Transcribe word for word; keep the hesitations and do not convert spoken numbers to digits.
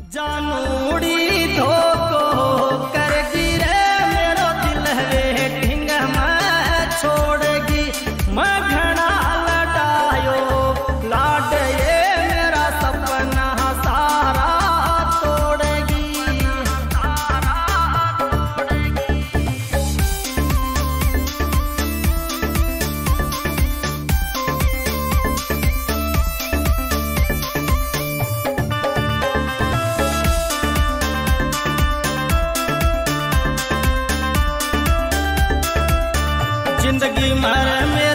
जानूड़ी धोको करगी रे मेरो दिल है ढिंग में छोड़गी। मैं घना लटायो लाड ये मेरा सपना सारा तोड़गी। जिंदगी मर में